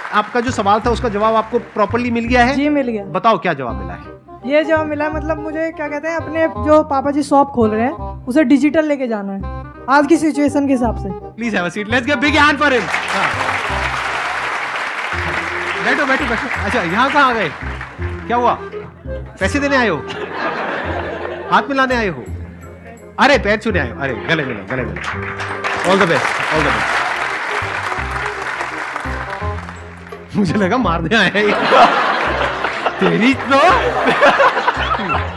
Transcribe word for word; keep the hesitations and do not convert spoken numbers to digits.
आपका जो सवाल था उसका जवाब आपको प्रॉपर्ली मिल गया है? जी मिल गया। बताओ क्या जवाब मिला है? ये जवाब मिला है, मतलब मुझे क्या कहते हैं, अपने जो पापा जी शॉप खोल रहे हैं उसे डिजिटल लेके जाना है आज की सिचुएशन के हिसाब से। Please have a seat, let's give big hand for him. बैठो बैठो बैठो। अच्छा यहाँ कहाँ आ गए? क्या हुआ? पैसे देने आए हो? हाथ मिलाने आए हो? अरे पैर छूने आए हो? अरे गले मिलो गले मिलो। All the best, all the best. मुझे लगा मारने आए हैं तेरी तो